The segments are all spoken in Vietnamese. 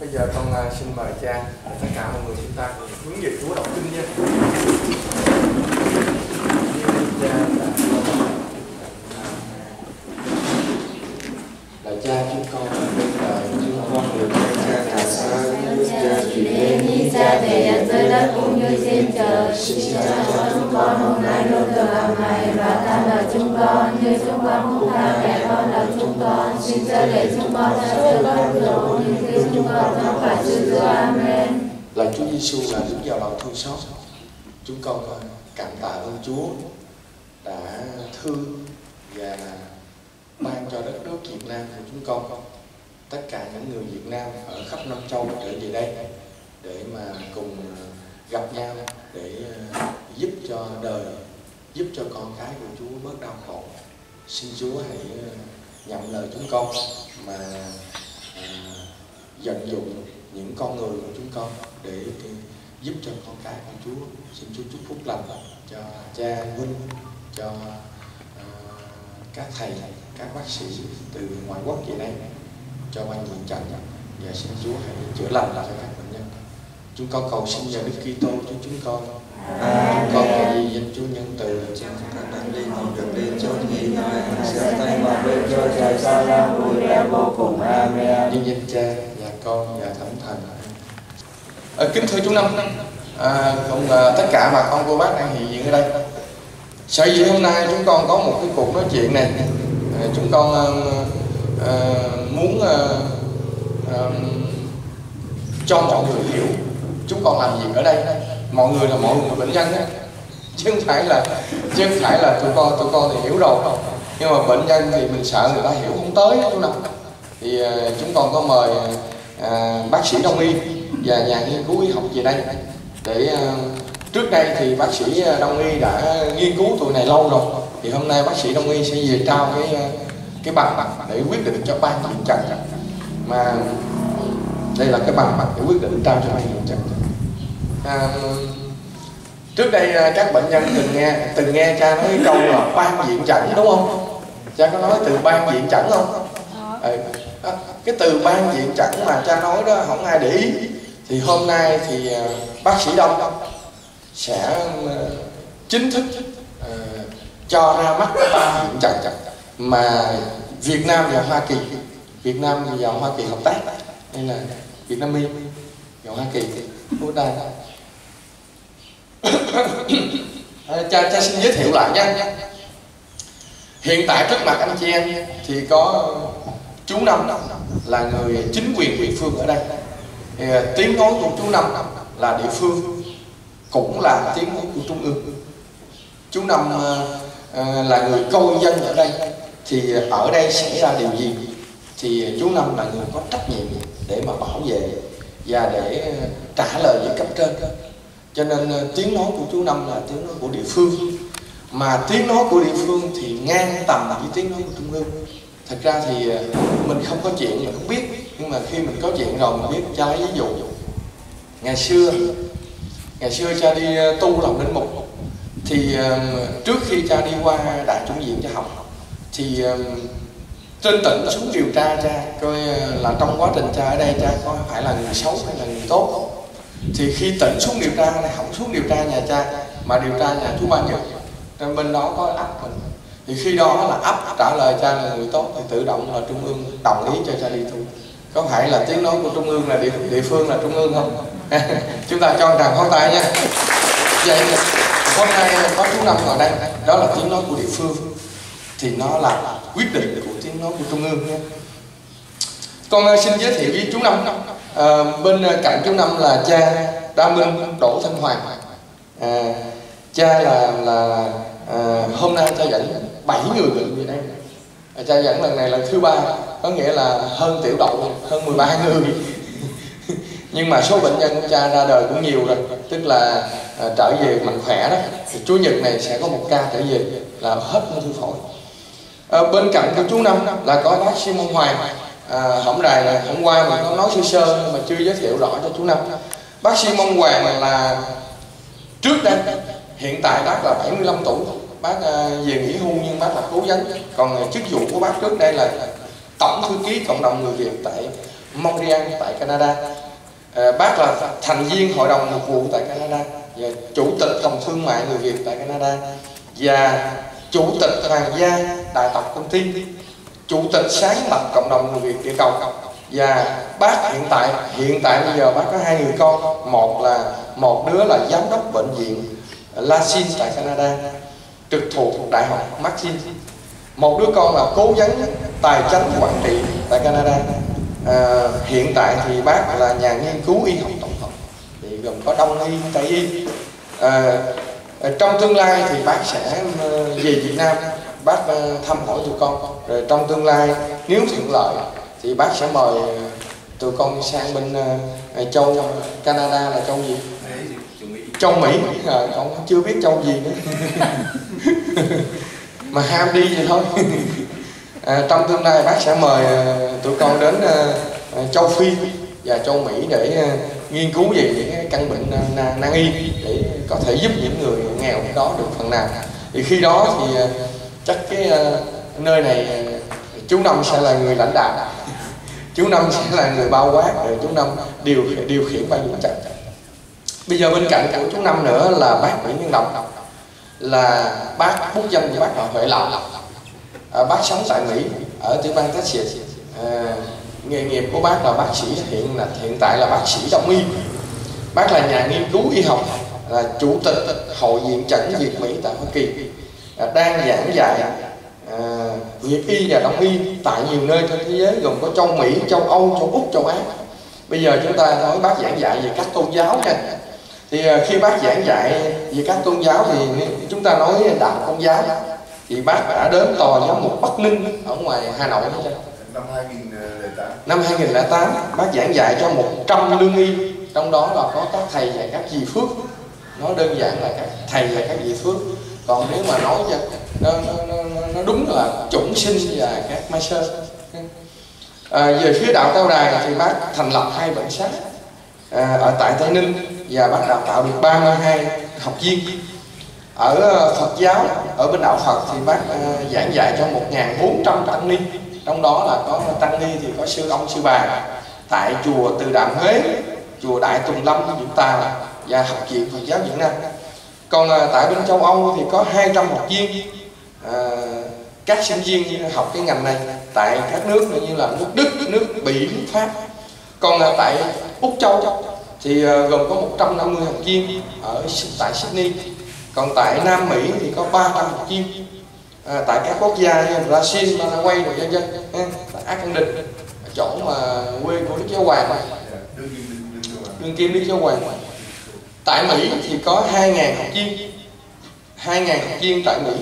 Bây giờ con xin mời cha và tất cả mọi người chúng ta cùng hướng về Chúa đọc kinh nha. Lạy Cha, chúng con bên đời chúng con được Cha cả sáng Cha chỉ đến như Cha thể hiện dưới đất cũng như trên trời. Xin Cha cho chúng con hôm nay lương thực hàng ngày và tha nợ chúng con như chúng con cũng tha kẻ con nợ chúng con. Xin Cha để chúng con ra sự bất lộ như khi chúng con không phải sự dữ. Amen. Lạy Chúa Giêsu là Đức Giáo Bảo thương xót, chúng con cảm tạ ơn Chúa đã thương và ban cho đất nước Việt Nam của chúng con, tất cả những người Việt Nam ở khắp năm châu trở về đây để mà cùng gặp nhau để giúp cho đời, giúp cho con cái của Chúa bớt đau khổ. Xin Chúa hãy nhận lời chúng con mà vận dụng những con người của chúng con để giúp cho con cái của Chúa. Xin Chúa chúc phúc lành cho cha huynh, cho các thầy, các bác sĩ từ ngoại quốc về đây, cho ban viện trận, và xin Chúa hãy chữa lành cho các bệnh nhân. Chúng con cầu xin nhờ Đức Kitô cho chúng con. Chúng con cầu gì danh Chúa nhân từ cho các đang đi không được đi chốn nghỉ ngơi, sẽ tay mà bên cho trời xa la vui vẻ vô cùng. Amen. In danh Cha và Con và Thánh Thần. Kính thưa chú Năm, cùng tất cả bà con cô bác đang hiện diện ở đây. Sở dĩ hôm nay chúng con có một cái cuộc nói chuyện này, chúng con muốn cho mọi người hiểu chúng con làm gì ở đây. Mọi người là mọi người bệnh nhân đó, chứ không phải là tụi con thì hiểu rồi, nhưng mà bệnh nhân thì mình sợ người ta hiểu không tới đó, chú Năm. Thì chúng con có mời bác sĩ đông y và nhà nghiên cứu y học về đây để trước đây thì bác sĩ đông y đã nghiên cứu tụi này lâu rồi, thì hôm nay bác sĩ đông y sẽ về trao cái bằng để quyết định cho ban viện trận, mà đây là cái bằng để quyết định trao cho ban viện trận. Trước đây các bệnh nhân từng nghe cha nói cái câu là ban viện trận, đúng không? Cha có nói từ ban viện trận không? Cái từ ban viện trận mà cha nói đó không ai để ý, thì hôm nay thì bác sĩ Đông sẽ chính thức cho ra mắt cái ban viện trận mà Việt Nam và Hoa Kỳ hợp tác, đây là Việt Nam y và Hoa Kỳ của đây. Cha xin giới thiệu lại nha. Hiện tại trước mặt anh chị em thì có chú Năm là người chính quyền địa phương ở đây. Tiếng nói của chú Năm là địa phương, cũng là tiếng nói của trung ương. Chú Năm là người coi dân ở đây, thì ở đây xảy ra điều gì thì chú Năm là người có trách nhiệm để mà bảo vệ và để trả lời với cấp trên. Cho nên tiếng nói của chú Năm là tiếng nói của địa phương, mà tiếng nói của địa phương thì ngang tầm với tiếng nói của trung ương. Thật ra thì mình không có chuyện mình không biết, nhưng mà khi mình có chuyện rồi mình biết. Cha lấy ví dụ, ngày xưa cha đi tu làm linh mục, thì trước khi cha đi qua Đại Chủng Viện cha học, thì trên tỉnh xuống điều tra cha coi là trong quá trình cha ở đây cha có phải là người xấu hay là người tốt. Thì khi tỉnh xuống điều tra này, không xuống điều tra nhà cha mà điều tra nhà chú Ba Nhật, bên đó có ấp mình, thì khi đó là ấp trả lời cha là người tốt, thì tự động là trung ương đồng ý cho cha đi tu. Có phải là tiếng nói của trung ương là địa phương là trung ương không? Chúng ta cho tràng pháo tay nha. Vậy hôm nay có chú Năm ngồi đây, đó là tiếng nói của địa phương, thì nó là quyết định của tiếng nói của trung ương nha. Con xin giới thiệu với chú Năm. Bên cạnh chú Năm là cha Đa Minh Đỗ Thanh Hoàng. Cha là hôm nay cha dẫn 7 người bệnh về đây. Cha dẫn lần này là thứ 3, có nghĩa là hơn Tiểu Đậu, hơn 13 người. Nhưng mà số bệnh nhân của cha ra đời cũng nhiều rồi, tức là trở về mạnh khỏe đó. Thì Chủ nhật này sẽ có một ca trở về là hết ung thư phổi. Bên cạnh của chú Năm là có bác sĩ Mông Hoàng. Hôm qua mình có nói sơ nhưng mà chưa giới thiệu rõ cho chú Năm. Bác sĩ Mông Hoàng là trước đây, hiện tại bác là 75 tuổi, bác về nghỉ hưu nhưng bác là cố vấn. Còn chức vụ của bác trước đây là tổng thư ký cộng đồng người Việt tại Montreal tại Canada. Bác là thành viên hội đồng mục vụ tại Canada và chủ tịch Phòng Thương mại người Việt tại Canada và chủ tịch Hoàng gia Đại tộc Con Tiên, chủ tịch sáng lập cộng đồng người Việt địa cầu. Và bác hiện tại bây giờ bác có 2 người con, một đứa là giám đốc bệnh viện Lachine tại Canada trực thuộc Đại học McGill, một đứa con là cố vấn tài chánh quản trị tại Canada. Hiện tại thì bác là nhà nghiên cứu y học tổng hợp, thì gồm có Đông y, Tây y. Trong tương lai thì bác sẽ về Việt Nam, bác thăm hỏi tụi con. Rồi trong tương lai nếu thuận lợi thì bác sẽ mời tụi con sang bên châu Canada là châu gì? Châu Mỹ. Con chưa biết châu gì nữa. Mà ham đi thì thôi. Trong tương lai bác sẽ mời tụi con đến châu Phi và châu Mỹ để nghiên cứu về những cái căn bệnh nan y để có thể giúp những người nghèo đó được phần nào. Thì khi đó thì chắc cái nơi này chú Năm sẽ là người lãnh đạo, chú Năm sẽ là người bao quát, rồi chú Năm điều khiển ban tổ chức. Bây giờ bên cạnh của chú Năm nữa là bác Nguyễn Nhân Đồng, là bác bút danh của bác là Huệ Lộc. Bác sống tại Mỹ ở tiểu bang Texas. Nghề nghiệp của bác là bác sĩ, hiện tại là bác sĩ đông y. Bác là nhà nghiên cứu y học, là chủ tịch Hội Viện Chẩn Việt Mỹ tại Hoa Kỳ, đang giảng dạy Việt y và đông y tại nhiều nơi trên thế giới, gồm có châu Mỹ, châu Âu, châu Úc, châu Á. Bây giờ chúng ta nói bác giảng dạy về các tôn giáo nha. Thì khi bác giảng dạy về các tôn giáo thì chúng ta nói đạo Công giáo, thì bác đã đến tòa giám mục Bắc Ninh ở ngoài Hà Nội. Năm 2008 bác giảng dạy cho 100 lương y, trong đó là có các thầy và các dì Phước. Nói đơn giản là các thầy và các dì Phước. Còn nếu mà nói cho nó đúng là chủng sinh và các ma sơ. Về phía đạo Cao Đài thì bác thành lập 2 bệnh xá ở tại Tây Ninh, và bác đào tạo được 32 học viên. Ở Phật giáo, ở bên đạo Phật thì bác giảng dạy cho 1.400 tăng ni, trong đó là có tăng ni thì có sư ông sư bà tại chùa Từ Đàm Huế, chùa Đại Tùng Lâm của chúng ta và Học viện Phật giáo Việt Nam. Còn tại bên châu Âu thì có 200 học viên, các sinh viên học cái ngành này tại các nước như là nước Đức, nước Bỉ, nước Pháp. Còn tại Úc Châu thì gồm có 150 học viên tại Sydney. Còn tại Nam Mỹ thì có 300 học viên, tại các quốc gia như Brazil, Paraguay rồi dân tại Argentina, chỗ mà quê của Đức Giáo Hoàng, đương kim Đức Giáo Hoàng. Tại Mỹ thì có 2.000 học viên, 2.000 học viên tại Mỹ.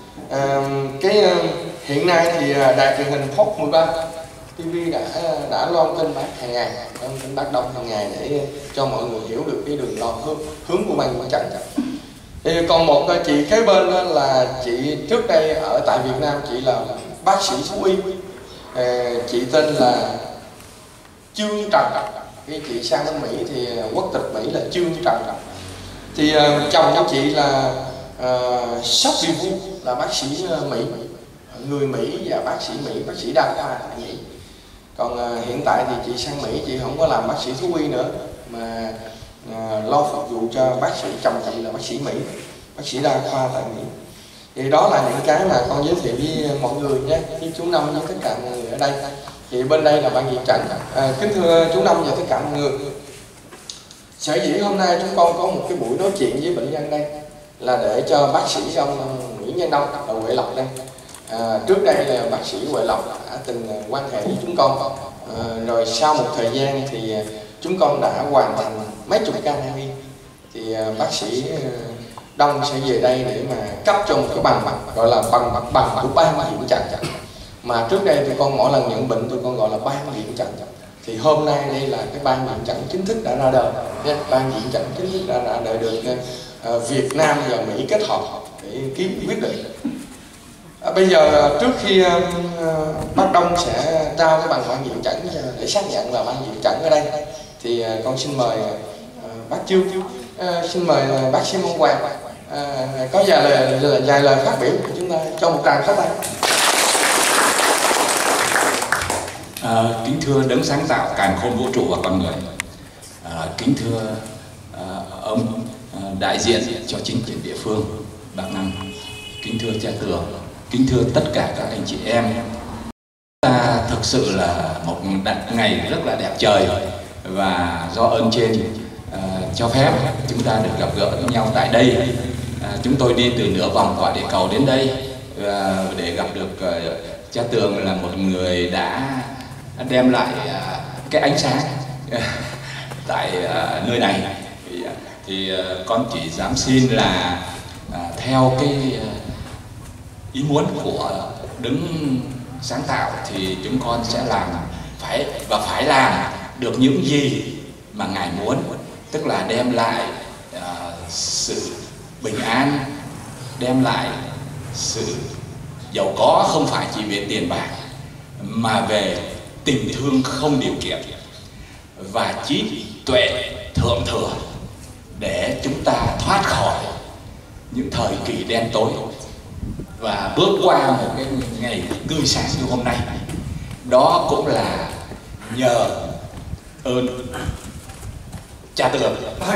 Hiện nay thì đài truyền hình Fox 13 TV đã loan tin bác hàng ngày, loan tin bác Đông hàng ngày để cho mọi người hiểu được cái đường lò hướng của ban Quảng Trạch. Thì còn một chị kế bên là chị trước đây ở tại Việt Nam, chị là bác sĩ thú y, chị tên là Trương Trần. Cái chị sang bên Mỹ thì quốc tịch Mỹ là Trương Trần. Thì chồng của chị là Sóc Đi Vu, là bác sĩ Mỹ, người Mỹ và bác sĩ Mỹ, bác sĩ đa khoa tại Mỹ. Còn hiện tại thì chị sang Mỹ, chị không có làm bác sĩ thú y nữa mà lo phục vụ cho bác sĩ, chồng chị là bác sĩ Mỹ, bác sĩ đa khoa tại Mỹ. Thì đó là những cái mà con giới thiệu với mọi người nhé, với chú Năm với tất cả mọi người ở đây. Thì bên đây là ban Viện Chẩn. Kính thưa chú Năm và tất cả mọi người, sở dĩ hôm nay chúng con có một cái buổi nói chuyện với bệnh nhân đây là để cho bác sĩ ông Nguyễn Nhân Đông ở Huệ Lộc đây. Trước đây là bác sĩ Huệ Lộc đã từng quan hệ với chúng con, rồi sau một thời gian thì chúng con đã hoàn thành mấy chục ca nan y. Thì bác sĩ Đông sẽ về đây để mà cấp cho một cái bằng gọi là bằng của ban Viện Chẩn. Mà trước đây tụi con mỗi lần nhận bệnh tụi con gọi là ban Viện Chẩn. Thì hôm nay đây là cái ban Viện Chẩn chính thức đã ra đời. Ban Viện Chẩn chính thức đã ra đời được Việt Nam và Mỹ kết hợp để ký quyết định. Bây giờ trước khi bác Đông sẽ trao cái bằng ban Viện Chẩn để xác nhận là ban Viện Chẩn ở đây, thì con xin mời bác Trương, xin mời bác sĩ Mông Hoàng có vài lời phát biểu của chúng ta, cho một tràng pháo tay. Kính thưa đấng sáng tạo càn khôn vũ trụ và con người, kính thưa ông đại diện cho chính quyền địa phương Bác Năm, kính thưa cha Tường, kính thưa tất cả các anh chị em. Ta thực sự là một ngày rất là đẹp trời, và do ơn trên cho phép chúng ta được gặp gỡ nhau tại đây. Chúng tôi đi từ nửa vòng quả địa cầu đến đây để gặp được cha Tường, là một người đã đem lại cái ánh sáng tại nơi này. Thì con chỉ dám xin là theo cái ý muốn của đấng sáng tạo thì chúng con sẽ làm phải làm được những gì mà Ngài muốn, tức là đem lại sự bình an, đem lại sự giàu có không phải chỉ về tiền bạc mà về tình thương không điều kiện và trí tuệ thượng thừa, để chúng ta thoát khỏi những thời kỳ đen tối và bước qua một cái ngày tươi sáng như hôm nay. Đó cũng là nhờ ơn cha Tường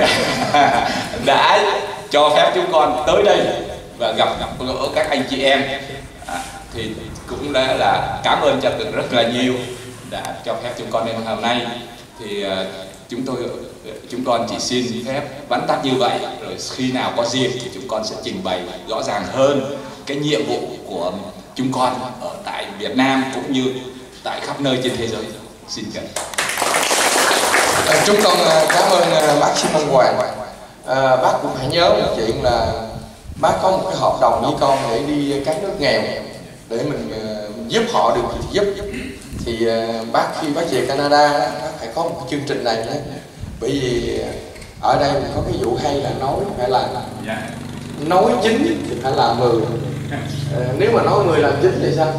đã cho phép chúng con tới đây và gặp gỡ các anh chị em. Thì cũng là cảm ơn cha Tường rất là nhiều đã cho phép chúng con đến hôm nay. Thì chúng con chỉ xin phép vắn tắt như vậy, rồi khi nào có dịp thì chúng con sẽ trình bày rõ ràng hơn cái nhiệm vụ của chúng con ở tại Việt Nam cũng như tại khắp nơi trên thế giới. Xin chào. Chúng con cảm ơn bác Simon Hoàng. Bác cũng phải nhớ một chuyện là bác có một cái hợp đồng với con để đi các nước nghèo để mình giúp họ được thì giúp. Thì bác khi bác về Canada bác phải có một cái chương trình này nhé. Bởi vì ở đây mình có cái vụ hay là nói phải làm, nói chính thì phải làm 10. Nếu mà nói 10 làm chính thì sao?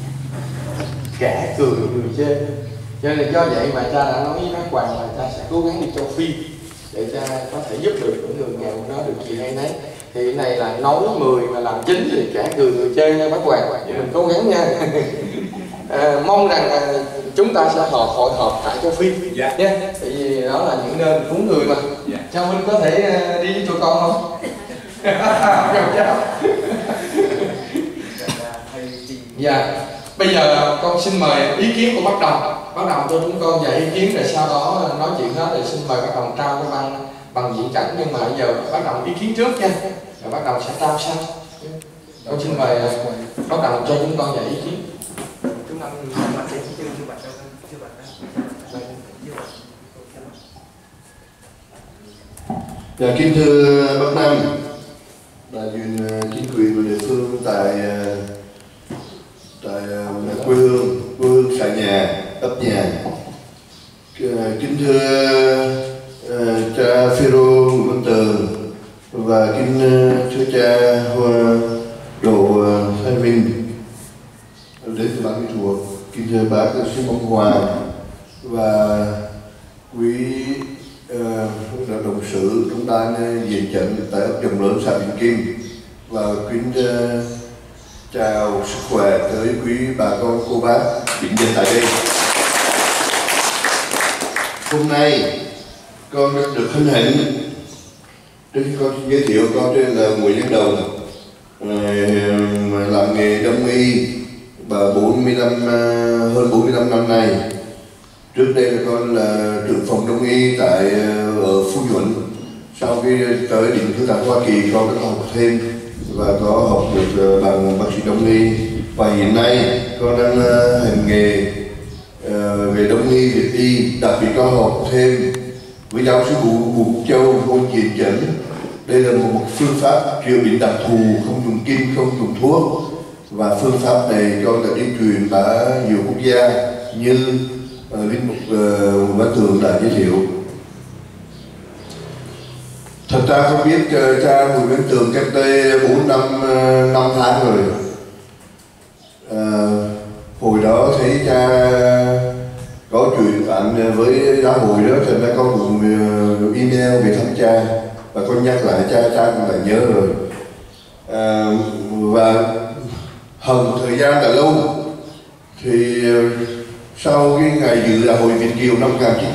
Cả cười người chê. Cho nên do vậy mà cha đã nói với bác Hoàng là cha sẽ cố gắng đi châu Phi để cha có thể giúp được những người nghèo đó được gì hay nấy. Thì cái này là nói 10 mà làm chính thì cả cười người chê nha bác Hoàng. Vậy mình cố gắng nha. Mong rằng chúng ta sẽ hội họp tại châu Phi nhé. Tại vì đó là những nơi cúng người mà. Cha Minh có thể đi với tụi con không? Dạ. Bây giờ con xin mời ý kiến của bác Đồng. Bác Đồng cho chúng con vài ý kiến, rồi sau đó nói chuyện hết, rồi xin mời bác Đồng trao cái bằng diễn cảnh. Nhưng mà bây giờ bác Đồng ý kiến trước nha, rồi bác Đồng sẽ trao sau. Con xin mời bác Đồng cho chúng con vài ý kiến. Dạ, kính thưa bác Năm, đại diện chính quyền và địa phương tại quê hương xã nhà, ấp nhà. Kính thưa cha Phêrô Nguyễn Văn Tường và kính thưa cha Đỗ Thái Minh đến từ ban kỹ thuật. Kính thưa bác Simon Hoàng và quý đồng sự chúng ta diện trận tại ấp Dòng Lớn, xã Vĩnh Kim, và kính chào sức khỏe tới quý bà con cô bác hiện diện tại đây. Hôm nay con được hân hạnh, trước khi con giới thiệu, con tên là Nguyễn Văn Đồng, làm nghề đông y và hơn 45 năm nay. Trước đây là con là trưởng phòng đông y ở Phú Nhuận. Sau khi tới định cư tại Hoa Kỳ, con đã học thêm và có học được bằng bác sĩ đông y. Và hiện nay con đang hành nghề về đông y, Việt y, đặc biệt con học thêm với giáo sư Vũ Quốc Châu, môn diện chẩn. Đây là một phương pháp chữa bệnh đặc thù, không dùng kim, không dùng thuốc. Và phương pháp này con đã đi truyền ở nhiều quốc gia như Linh Mục Văn Tường đã giới thiệu. Thật ra không biết cha Bùi Văn Tường cách đây 4 năm tháng rồi. Hồi đó thấy cha có chuyện bạn với giáo hội đó, thành ra con cũng email về thăm cha và con nhắc lại cha cũng đã nhớ rồi. Và hằng thời gian đã lâu thì sau cái ngày dự đại hội Việt Kiều năm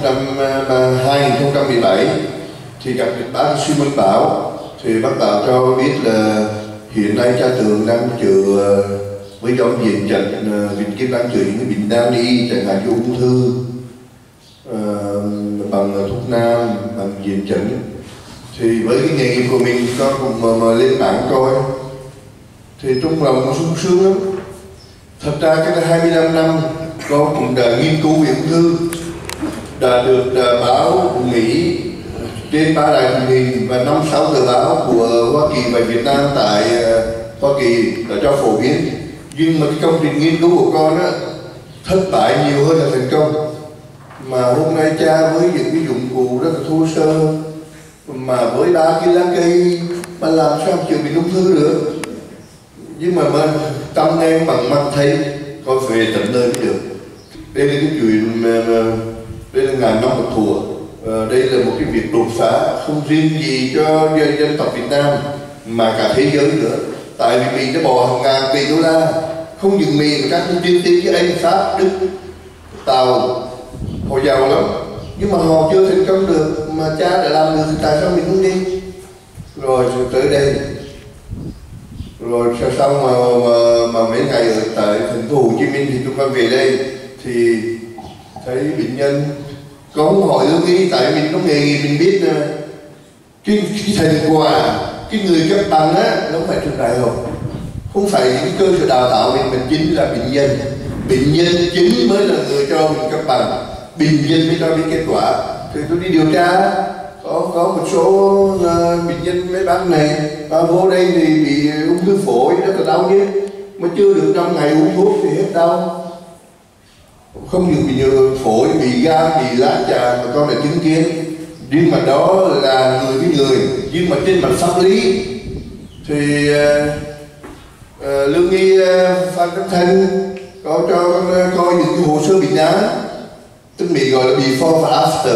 2017 thì gặp được bác Sư Minh Bảo, thì bác Bảo cho biết là hiện nay cha Tường đang chữa với nhóm diện trận Việt Kim đang chữa những cái bệnh nan y, chẳng hạn như ung thư bằng thuốc nam, bằng diện trận. Thì với cái nghề nghiệp của mình thì con cũng mà lên bảng coi thì trong lòng nó sung sướng lắm. Thật ra cái 25 năm con cũng đã nghiên cứu về ung thư, đã được báo Mỹ trên 3 đài truyền hình và 5-6 tờ báo của Hoa Kỳ và Việt Nam tại Hoa Kỳ đã cho phổ biến. Nhưng mà cái công trình nghiên cứu của con á, thất bại nhiều hơn là thành công. Mà hôm nay cha với những cái dụng cụ rất là thô sơ, mà với 3 cái lá cây mà làm sao chữa bị ung thư được. Nhưng mà tâm em bằng mắt thấy con về tận nơi mới được. Đây là cái chuyện đây là ngàn năm một thủa. Đây là một cái việc đột phá không riêng gì cho dân tộc Việt Nam mà cả thế giới nữa. Tại vì mình đã bỏ hàng ngàn tỷ đô la, không những mình mà các tiên tiến với Anh, Pháp, Đức, Tàu, họ giàu lắm nhưng mà họ chưa thành công được, mà cha đã làm được thì tại sao mình không đi? Rồi tới đây, rồi sau mà mấy ngày ở tại thành phố Hồ Chí Minh thì chúng con về đây thì thấy bệnh nhân có không hỏi lương y, tại mình có nghề nghiệp mình biết cái thành quả, cái người cấp bằng á nó không phải trường đại học, không phải những cái cơ sở đào tạo mình chính là bệnh nhân chính mới là người cho mình cấp bằng, bệnh nhân mới cho biết kết quả. Thì tôi đi điều tra có một số bệnh nhân mấy bác này vô đây thì bị ung thư phổi rất là đau nhức, mà chưa được 5 ngày uống thuốc thì hết đau. Không những bị phổi, bị gan, bị lá trà mà con đã chứng kiến. Nhưng mà đó là người với người, nhưng mà trên mặt pháp lý thì lương y Phan Tấn Thanh có cho con coi những cái hồ sơ bệnh án, tức Mỹ gọi là before và after,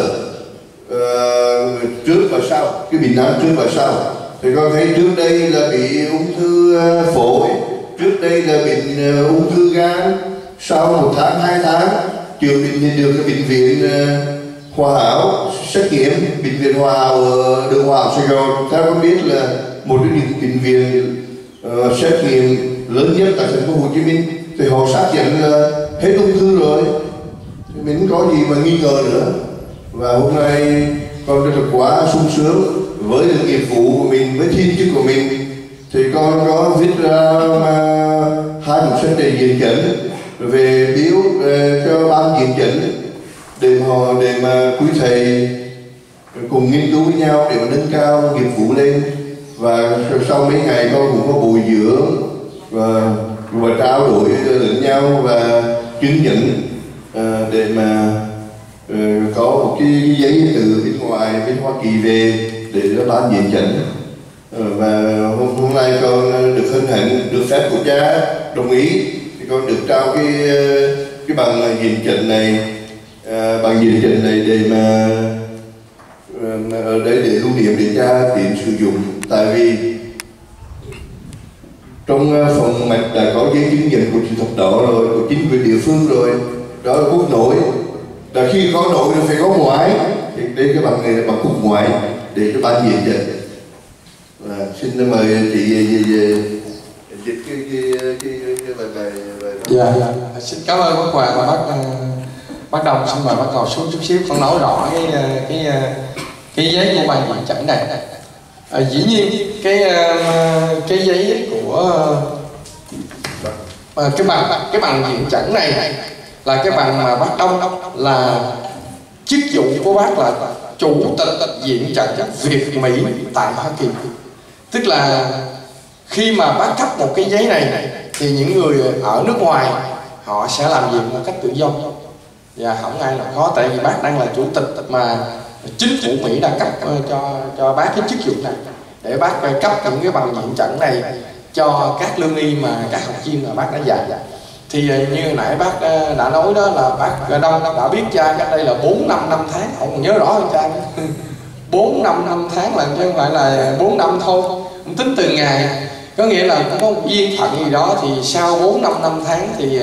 trước và sau, cái bệnh án trước và sau. Thì con thấy trước đây là bị ung thư phổi, trước đây là bị ung thư gan, sau 1 tháng 2 tháng chữa bệnh được cái bệnh viện Hòa Hảo xét nghiệm, bệnh viện Hòa Hảo ở đường Hòa Hảo Sài Gòn, ta có biết là một trong những bệnh viện xét nghiệm lớn nhất tại thành phố Hồ Chí Minh, thì họ xác nhận là hết ung thư rồi, thì mình có gì mà nghi ngờ nữa. Và hôm nay con rất là quá sung sướng với nghiệp vụ của mình, với thiên chức của mình, thì con có viết ra 2 cuốn sách để diện chẩn về biếu cho ban diện chẩn để mà quý thầy cùng nghiên cứu với nhau để mà nâng cao nghiệp vụ lên. Và sau mấy ngày con cũng có bồi dưỡng và trao đổi lẫn nhau và chứng nhận để mà có một cái giấy từ bên ngoài, bên Hoa Kỳ về để nó ban diện chẩn. Và hôm nay con được hân hạnh được phép của cha đồng ý thì con được trao cái bằng diện chẩn này, để mà ở đây để lưu niệm để cha tiện sử dụng. Tại vì trong phòng mạch đã có giấy chứng nhận của chữ thập đỏ rồi, của chính quyền địa phương rồi, đó là quốc nội. Là khi có nội thì phải có ngoại, thì đây cái bằng này là bằng quốc ngoại để cho ban diện chẩn. Xin mời chị dịch cái bài. Dạ, xin cảm ơn bác Hoàng và bác Đồng. Xin mời bác ngồi xuống chút xíu, con nói rõ cái giấy của ban diện chẩn này. Dĩ nhiên cái giấy của cái bằng diện chẩn này là cái bằng mà bác Đông là chức vụ của bác là chủ tịch viện chẩn Việt Mỹ tại Hoa Kỳ. Tức là khi mà bác cấp một cái giấy này thì những người ở nước ngoài họ sẽ làm việc một cách tự do và không ai là khó, tại vì bác đang là chủ tịch mà chính phủ Mỹ đã cấp cho bác cái chức vụ này để bác cấp những cái bằng diện chẩn này cho các lương y mà các học viên mà bác đã dạy. Thì như hồi nãy bác đã nói đó là bác Đông đã biết cha cách đây là 4 năm 5 tháng, ông còn nhớ rõ hơn cha 4 năm tháng là chứ không phải là 4 năm thôi, không tính từ ngày, có nghĩa là có một duyên phận gì đó thì sau 4 năm tháng thì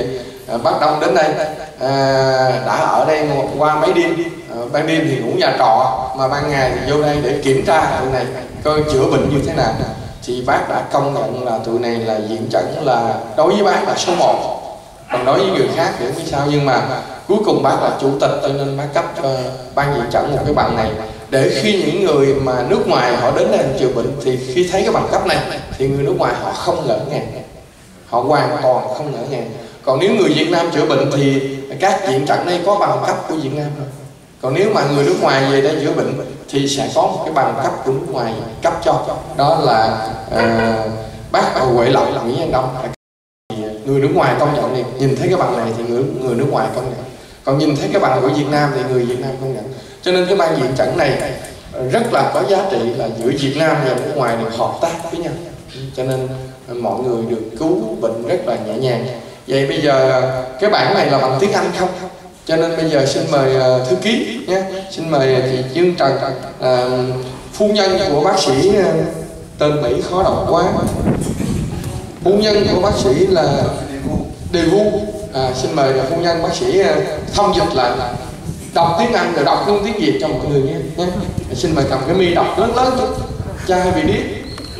bác Đông đến đây đã ở đây qua mấy đêm, ban đêm thì ngủ nhà trọ, mà ban ngày thì vô đây để kiểm tra tụi này coi chữa bệnh như thế nào. Thì bác đã công nhận là tụi này là diện chẩn là đối với bác là số 1, còn đối với người khác thì không biết sao. Nhưng mà cuối cùng bác là chủ tịch cho nên bác cấp cho ban diện chẩn một cái bằng này, để khi những người mà nước ngoài họ đến đây chữa bệnh thì khi thấy cái bằng cấp này thì người nước ngoài họ không ngỡ ngàng, họ hoàn toàn không ngỡ ngàng. Còn nếu người Việt Nam chữa bệnh thì các diện chẩn đây có bằng cấp của Việt Nam rồi. Còn nếu mà người nước ngoài về đây chữa bệnh thì sẽ có một cái bằng cấp của nước ngoài cấp cho. Đó là bác Huệ Lộc, Nguyễn Văn Đông. Người nước ngoài công nhận thì nhìn thấy cái bằng này thì người nước ngoài công nhận, còn nhìn thấy cái bằng của Việt Nam thì người Việt Nam công nhận. Cho nên cái ban diện chẩn này rất là có giá trị, là giữa Việt Nam và nước ngoài được hợp tác với nhau, cho nên mọi người được cứu bệnh rất là nhẹ nhàng. Vậy bây giờ cái bản này là bằng tiếng Anh không, cho nên bây giờ xin mời thư ký nhé, xin mời chị Dương Trần, phu nhân của bác sĩ, tên Mỹ khó đọc quá, phu nhân của bác sĩ là Đề Vu. Xin mời phu nhân bác sĩ thông dịch lại, đọc tiếng Anh rồi đọc luôn tiếng Việt cho mọi người nhé. Xin mời cầm cái mi đọc lớn lớn chút cho hai vị biết.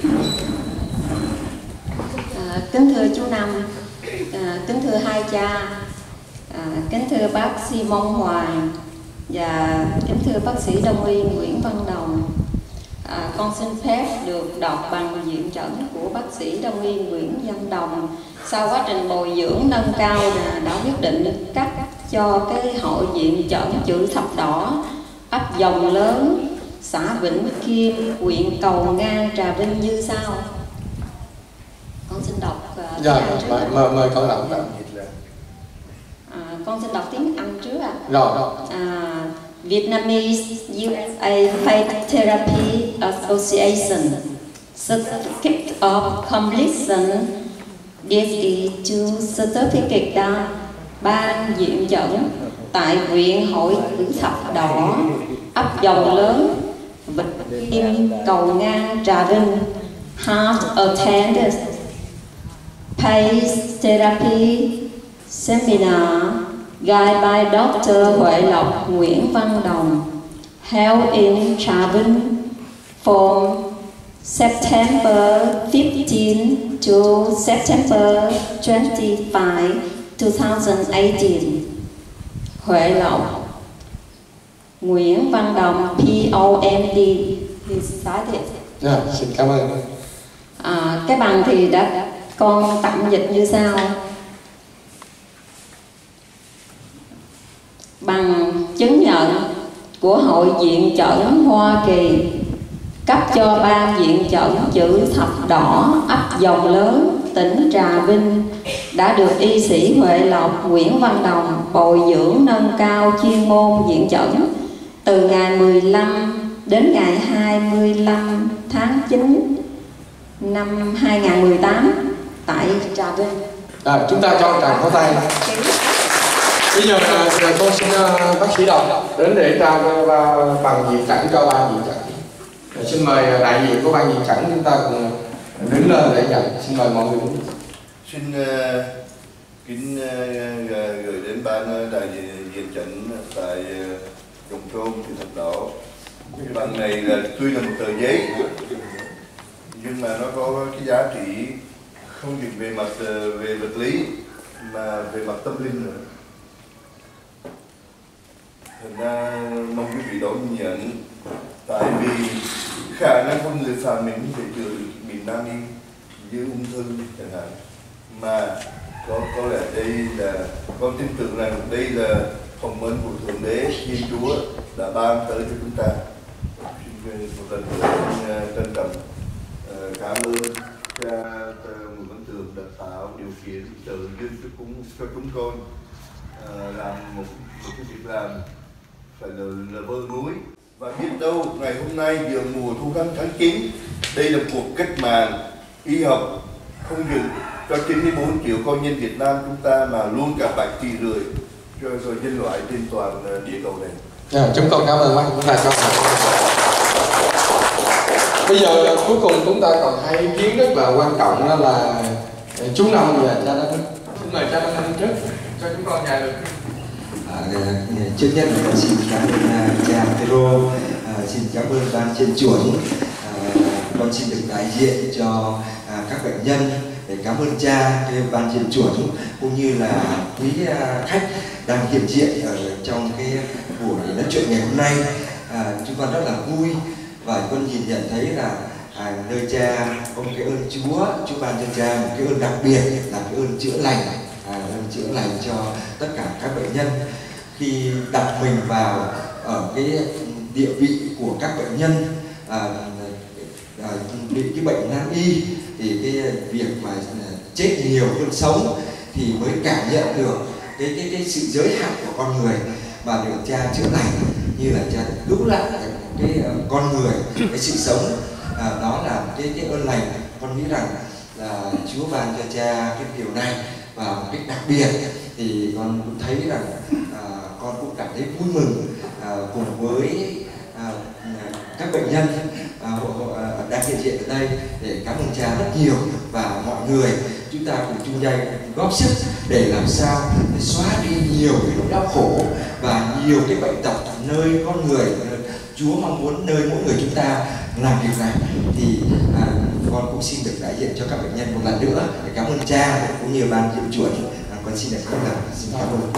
Kính thưa chú Năm, kính thưa hai cha, kính thưa bác sĩ Mông Hoàng và kính thưa bác sĩ Đông y Nguyễn Văn Đồng, con xin phép được đọc bằng diện chẩn của bác sĩ Đông y Nguyễn Văn Đồng. Sau quá trình bồi dưỡng nâng cao đã quyết định cấp cho cái hội diện chẩn chữ thập đỏ ấp Dòng Lớn, xã Vĩnh Kim, huyện Cầu Ngang, Trà Vinh như sau. Con xin đọc mời con đọc. Con xin đọc tiếng Anh trước ạ. Rồi. Vietnamese USA Faith Therapy Association Certificate of Completion DSE2 Certificate đa ban diện chẩn tại huyện Hội chữ thập đỏ ấp Dòng Lớn, Vĩnh Kim, Cầu Ngang, Trà Vinh have attended Pace Therapy Seminar guided by Dr. Huệ Lộc, Nguyễn Văn Đồng, held in Trà Vinh from September 15 to September 25, 2018. Huệ Lộc, Nguyễn Văn Đồng, POMD. Xin cảm ơn. Cái bằng thì con tạm dịch như sau. Bằng chứng nhận của Hội diện chẩn Hoa Kỳ cấp cho ban diện chẩn chữ thập đỏ ấp Dòng Lớn, tỉnh Trà Vinh đã được y sĩ Huệ Lộc, Nguyễn Văn Đồng bồi dưỡng nâng cao chuyên môn diện chẩn từ ngày 15 đến ngày 25 tháng 9 năm 2018 tại Trà Vinh. Chúng ta cho tràng pháo tay. Bây giờ con xin bác sĩ Đồng đến để trao bằng diện chẩn cho ban diện chẩn. Xin mời đại diện của ban diện chẩn chúng ta cùng đứng lên để nhận. Xin mời mọi người. Xin kính gửi đến ban đại diện chẩn tại Dòng Trôm thì thật đỏ. Cái bằng này là tuy là một tờ giấy nhưng mà nó có cái giá trị không chỉ về mặt về vật lý mà về mặt tâm linh nữa. Thành ra mong quý vị đón nhận, tại vì khả năng con người phàm mình để chữa bị nan y như ung thư chẳng hạn, mà có lẽ đây là con tin tưởng rằng đây là hồng ân của Thượng Đế Thiên Chúa đã ban tới cho chúng ta. Xin một lần nữa trân trọng cảm ơn cha Nguyễn Văn Tường đã tạo điều kiện trợ giúp cho chúng con làm một cái việc làm phải là vơ núi. Và biết đâu ngày hôm nay giữa mùa thu tháng 9, đây là cuộc cách mạng y học không dừng cho 94 triệu con nhân Việt Nam chúng ta mà luôn cả bạch kỳ rưỡi cho nhân loại trên toàn địa cầu này. Chúng con cảm ơn bác. Chúng ta cho bây giờ cuối cùng chúng ta còn hai ý kiến rất là quan trọng, đó là chú Năm và cha Đăng. Xin mời cha Đăng trước. cho chúng con nhà được. Trước nhất là con xin cảm ơn cha Pedro, xin cảm ơn ban trên chuỗi. Con xin được đại diện cho các bệnh nhân để cảm ơn cha, cái ban trên chuỗi cũng như là quý khách đang hiện diện ở trong cái buổi nói chuyện ngày hôm nay. Chúng con rất là vui và con nhìn nhận thấy là nơi cha có một cái ơn Chúa ban cho cha một cái ơn đặc biệt là cái ơn chữa lành, ơn chữa lành cho tất cả các bệnh nhân. Khi đặt mình vào ở cái địa vị của các bệnh nhân bị cái bệnh nan y thì cái việc mà chết nhiều hơn sống thì mới cảm nhận được cái sự giới hạn của con người, và được cha chữa lành như là cha cứu lại cái con người, cái sự sống. Đó là cái ơn lành. Con nghĩ rằng là Chúa ban cho cha cái điều này và một cách đặc biệt, thì con cũng thấy rằng con cũng cảm thấy vui mừng cùng với các bệnh nhân đang hiện diện ở đây để cảm ơn cha rất nhiều, và mọi người chúng ta cùng chung tay góp sức để làm sao để xóa đi nhiều cái nỗi đau khổ và nhiều cái bệnh tật nơi con người. Chúa mong muốn nơi mỗi người chúng ta làm điều này, thì con cũng xin được đại diện cho các bệnh nhân một lần nữa để cảm ơn cha cũng như ban diệu chuỗi. Con xin được xin cảm ơn.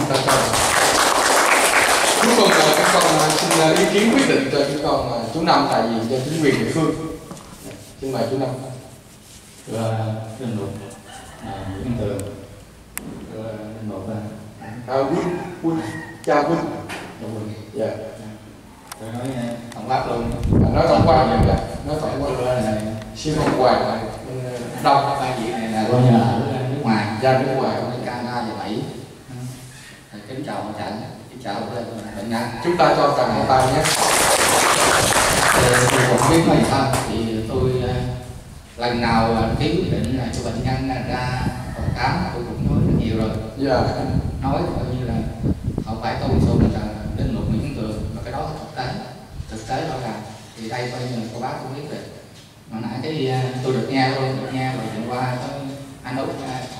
Chúng con xin ý kiến quyết định cho chúng con chú Năm tại vì cho chính quyền địa phương. Xin mời chú Năm. Thưa Linh Mục Nguyễn Tường, thưa Linh Mục Quân, cha Quân. Dạ. Tôi nói thông pháp luôn. Nói tổng quan vậy dạ. Nói tổng quan. Tôi là xin thông qua đông ban vị này là coi như là ở nước ngoài, ra nước ngoài ở Canada và Mỹ. Kính chào ông Trần, kính chào bệnh nhân. Chúng ta cho Trần một tay nhé. Thì không biết nói sao thì tôi lần nào ký quyết định cho bệnh nhân ra phòng khám tôi cũng nói rất nhiều rồi. Dạ. Nói coi như là không phải tôi xô là Linh Mục Nguyễn Tường, mà cái đó là thực tế rõ ràng. Thì đây coi như là cô bác cũng biết rồi. Mà nãy cái tôi được nghe rồi điện qua anh Út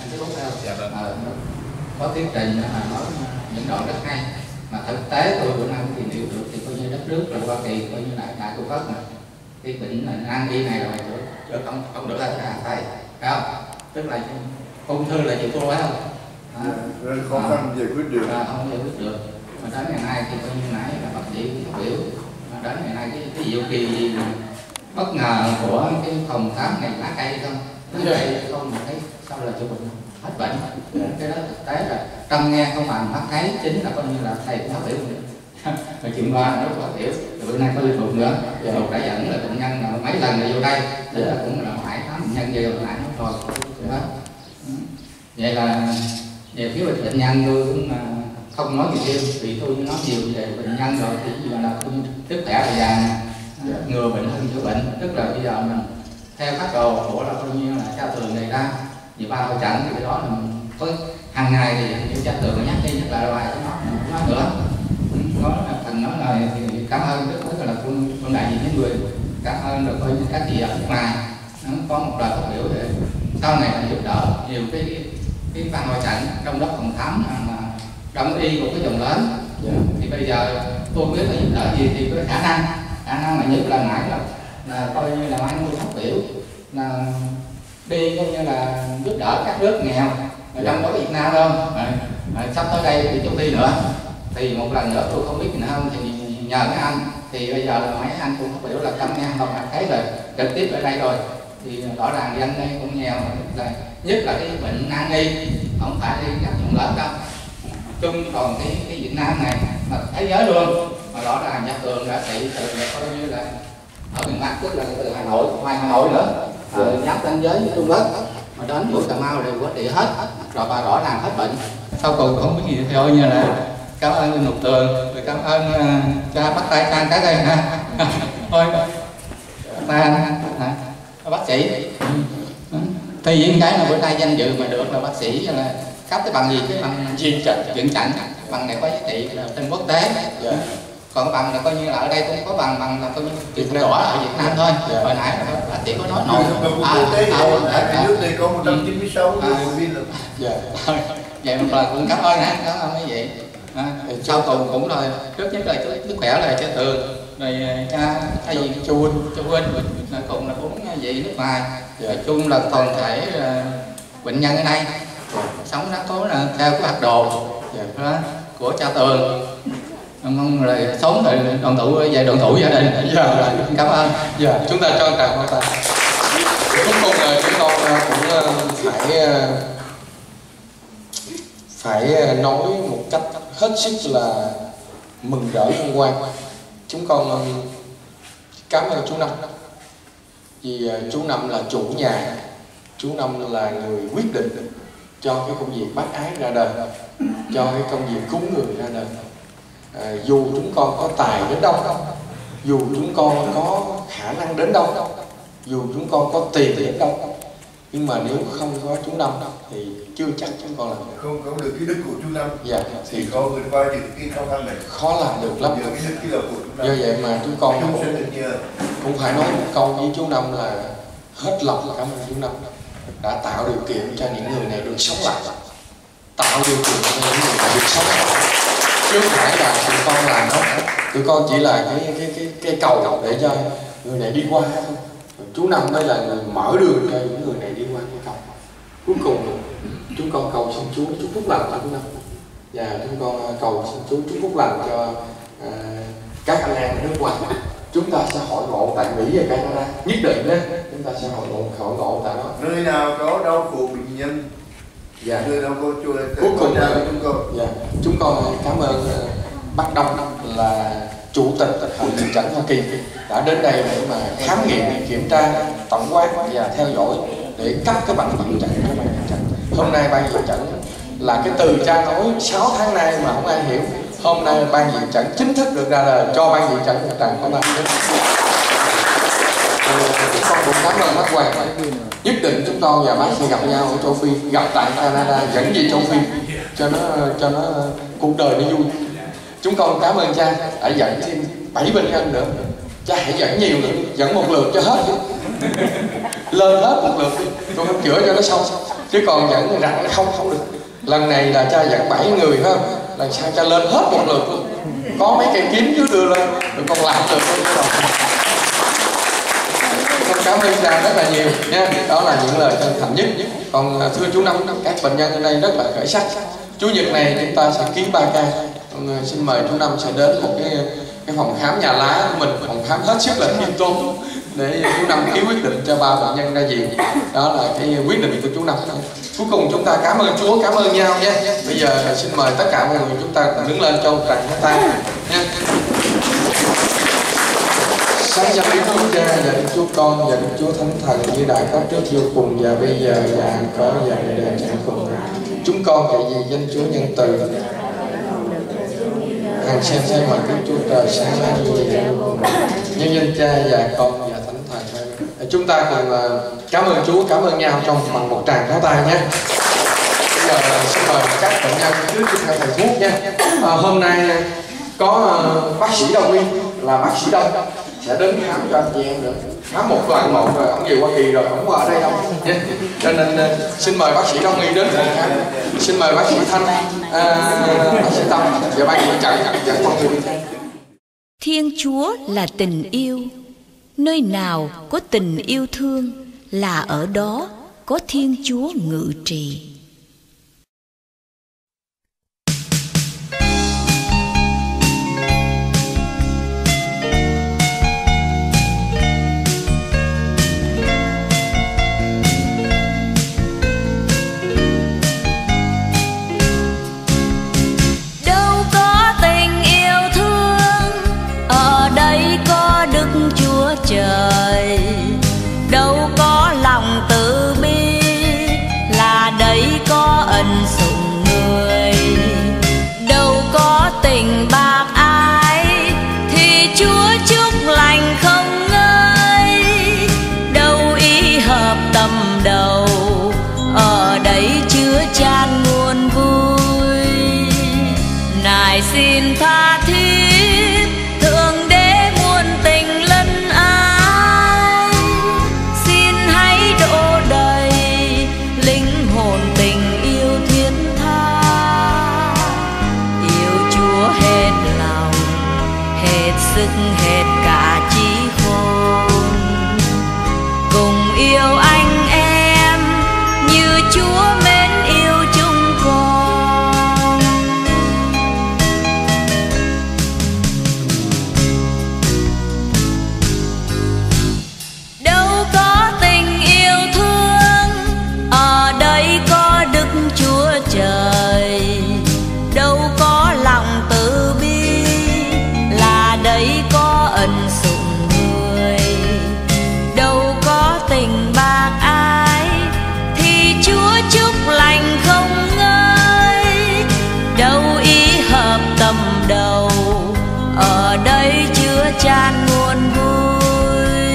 có tiến trình nói những đoạn rất hay, mà thực tế tôi bữa nay tìm hiểu được thì coi như đất nước là Hoa Kỳ coi như là đại cô Phất mà cái bệnh nan y này là chữa không được hết cả phải không? Tức là ung thư là chịu cô phải không? Khó khăn giải quyết được. Không giải quyết được. Mà đến ngày nay thì coi như nãy là bác sĩ phát biểu, đến ngày nay cái diệu kỳ gì mà bất ngờ của cái phòng khám này lá cây không? Lá cây không mà thấy sao là chữa bệnh hết bệnh. Cái đó thực tế là trong nghe không bằng mắt thấy, chính là coi như là thầy cũng phát biểu rồi chuyện qua nó phát biểu. Rồi bữa nay có Linh Mục nữa, Mục đã dẫn là bệnh nhân là mấy lần là vô đây, tức là cũng là phải khám bệnh nhân về rồi lại nó rồi. Vậy là về phía bệnh nhân tôi cũng không nói gì thêm, vì tôi nói nhiều về bệnh nhân rồi thì là sức khỏe là vàng, ngừa bệnh hơn chữa bệnh. Tức là bây giờ mình theo các đồ của là coi như là cha Tường đề ra vì ba hội trận thì cái đó là có hàng ngày thì như cha Tường nhắc đi nhắc lại bài cái nói nữa. Nó là phần nói lời thì cảm ơn rất là con đại diện những người, cảm ơn rồi coi như các chị ở nước ngoài có một lời phát biểu để sau này giúp đỡ nhiều cái ban hội trận trong đó phòng khám mà đông y của cái dòng lớn. Thì bây giờ tôi biết là giúp đỡ gì thì có khả năng mà nhất là nãy là coi như là anh phát biểu là đi coi như là giúp đỡ các nước nghèo trong đó Việt Nam đâu. Sắp tới đây thì chỗ đi nữa thì một lần nữa tôi không biết gì nữa không thì nhờ mấy anh, thì bây giờ là mấy anh cũng phát biểu là cảm ơn đồng là thấy rồi trực tiếp ở đây rồi thì rõ ràng dân đây cũng nghèo, là nhất là cái bệnh nan y không phải đi các vùng lớn đâu, chung còn cái Việt Nam này mà thế giới luôn, mà rõ ràng nhà Tường đã thị từ coi như là ở miền Bắc, tức là từ Hà Nội, ngoài Hà Nội nữa, giáp ranh giới với Trung Quốc, mà đến buổi Cà Mau đều có trị hết rồi và rõ ràng hết bệnh. Sau cùng không biết gì thôi như là cảm ơn Linh Mục Tường, rồi cảm ơn cha bắt tay sang cái đây ha. Thôi bác sĩ thì những cái là bữa nay danh dự mà được là bác sĩ là cấp cái bằng gì, cái bằng viện chẩn, bằng này có giá trị là trên quốc tế. Còn bằng là coi như là ở đây cũng có bằng là coi như Việt Nam ở Việt Nam thôi. Hồi nãy là bác sĩ có nói nổi nước này có 196 viên lực. vậy một lần cũng cảm ơn hả, cảm ơn mấy vị. Sau cùng cũng rồi trước nhất là sức khỏe là cho Tường, rồi cha thay vì chú Huynh cùng là 4 vị nước ngoài. Nói chung là toàn thể bệnh nhân ở đây sống rất tốt là theo cái phác đồ của cha Tường. Mong rồi sớm rồi đoàn tụ về đoàn tụ gia đình. Cảm ơn. Chúng ta cho tràng hoa tay. Cuối cùng là chúng con cũng phải nói một cách hết sức là mừng rỡ hân hoan. Chúng con cảm ơn chú Năm, vì chú Năm là chủ nhà, chú Năm là người quyết định cho cái công việc bác ái ra đời, cho cái công việc cứu người ra đời. Dù chúng con có tài đến đâu, dù chúng con có khả năng đến đâu, dù chúng con có tiền đến đâu, nhưng mà nếu không có chú Năm thì chưa chắc chúng con làm được. Không có được cái đức của chú Năm thì có vượt qua những cái khó khăn này khó làm được lắm. Nhờ cái đức cái của chú Năm. Do vậy mà chúng con cũng phải nói một câu với chú Năm là hết lòng cảm ơn chú Năm đã tạo điều kiện cho những người này được sống lại, tạo điều kiện cho những người này được sống lại, chứ không phải là tụi con làm đó. Tụi con chỉ là cái cầu để cho người này đi qua thôi. Chú Năm mới là người mở đường cho những người này đi qua cái cầu. Cuối cùng chúng con cầu xin Chúa chúc phúc lành cho chú Năm, và chúng con cầu xin Chúa chúc phúc lành cho các anh em ở nước ngoài. Chúng ta sẽ hội ngộ tại Mỹ và Canada, nhất định đó, chúng ta sẽ hội ngộ tại đó. Nơi nào có đau khổ bệnh nhân, nơi đâu có Chúa. Cuối cùng chúng con cảm ơn bác Đông là chủ tịch Hội Diện Chẩn Hoa Kỳ đã đến đây để mà khám nghiệm, kiểm tra, tổng quát và theo dõi để cấp cái bằng diện chẩn cho ban Diện Chẩn. Hôm nay ban Diện Chẩn là cái từ cha nói 6 tháng nay mà không ai hiểu. Hôm nay ban Diện Chẩn chính thức được ra đời, cho ban Diện Chẩn một tràng pháo tay. Chúng con cũng cảm ơn bác Hoàng. Nhất định chúng con và bác sẽ gặp nhau ở châu Phi, gặp tại Canada, dẫn về châu Phi cho nó cuộc đời nó vui. Chúng con cảm ơn cha đã dẫn thêm 7 bệnh nhân nữa. Cha hãy dẫn nhiều nữa, dẫn một lượt cho hết đi. Lên hết một lượt đi, con không chữa cho nó xong. Chứ còn dẫn rặn không được. Lần này là cha dẫn 7 người phải không? Lần sau cha lên hết một lượt luôn. Có mấy cây kiếm chứ đưa lên, rồi con làm được rồi. Con cảm ơn cha rất là nhiều nha. Đó là những lời chân thành nhất. Còn thưa chú Năm, các bệnh nhân ở đây rất là khởi sắc. Chủ nhật này chúng ta sẽ ký 3 ca. Xin mời chú Năm sẽ đến một cái phòng khám nhà lá của mình, phòng khám hết sức là khiêm tốn để chú Năm ký quyết định cho 3 bệnh nhân ra viện. Đó là cái quyết định của chú Năm. Cuối cùng chúng ta cảm ơn Chúa, cảm ơn nhau nhé. Bây giờ xin mời tất cả mọi người chúng ta đứng lên cho một tràng pháo tay nha. Sáng danh Đức Chúa Cha và Đức Chúa Con và Đức Chúa Thánh Thần như đã có trước vô cùng và bây giờ và có và đời chẳng cùng. Chúng con cậy vì danh Chúa nhân từ hàng xem thay mặt Đức Chúa Trời sáng láng như vậy. Nhân danh Cha và Con và Thánh Thần. Chúng ta cùng cảm ơn Chúa, cảm ơn nhau trong bằng một tràng pháo tay nhé. Bây giờ xin mời các bệnh nhân trước khi thầy thuốc nha. Hôm nay có bác sĩ Đông Y là bác sĩ Đông sẽ đến khám cho anh chị em nữa, khám một lần một rồi ông về Hoa Kỳ rồi không ở đây đâu nhé. Cho nên xin mời bác sĩ Đông Y đến khám. Xin mời bác sĩ Thanh, bác sĩ Tâm và bác sĩ Trần dẫn con người đi. Thiên Chúa là tình yêu, nơi nào có tình yêu thương là ở đó có Thiên Chúa ngự trị. Trời đâu có lòng từ bi là đầy tràn nguồn vui.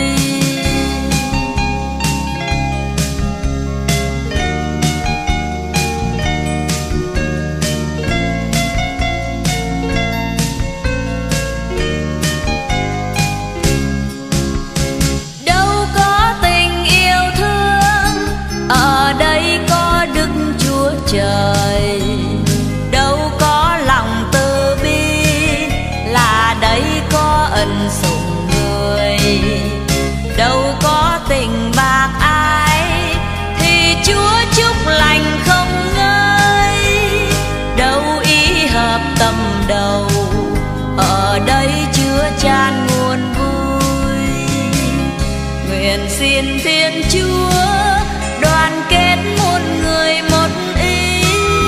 Đâu có tình yêu thương, ở đây có Đức Chúa Trời. Đâu có lòng từ bi, là đây có ân sủng người. Đâu có tình bạc ai, thì Chúa chúc lành không ngơi. Đâu ý hợp tâm đầu, ở đây chứa chan nguồn vui. Nguyện xin Thiên Chúa đoàn kết muôn người một ý.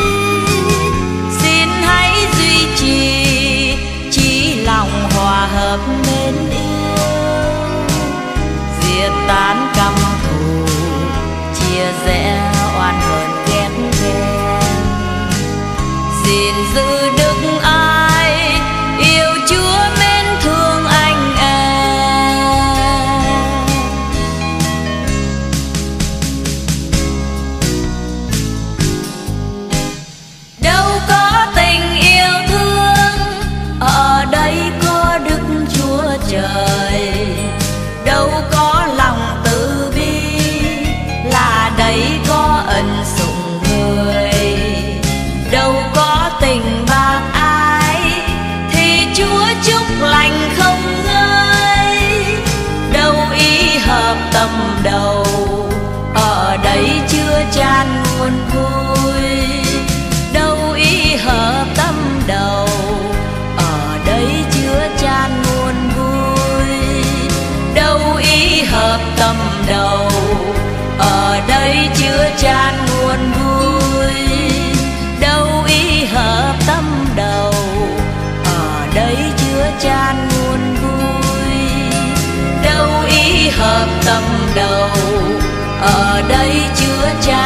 Xin hãy duy trì chí lòng hòa hợp mến yêu. Diệt tán căm thù, chia rẽ oan hờn ghét ghen. Xin giữ đức ai, yêu Chúa mến thương anh em. Đâu có tình yêu thương, ở đây có Đức Chúa Trời. Đâu có lòng từ bi, là đây có ân sủng người. Đâu có tình bạc ai, thì Chúa chúc lành không ngơi. Đâu ý hợp tâm đầu, ở đây chứa chan nguồn vui. Đâu ý hợp tâm đầu, ở đây chứa chan nguồn vui. Đâu ý hợp tâm đầu, ở đây chứa chan nguồn vui. Đâu ý hợp tâm đầu, ở đây chứa chan nguồn vui. Đâu ý hợp tâm đầu, ở đây chứa chan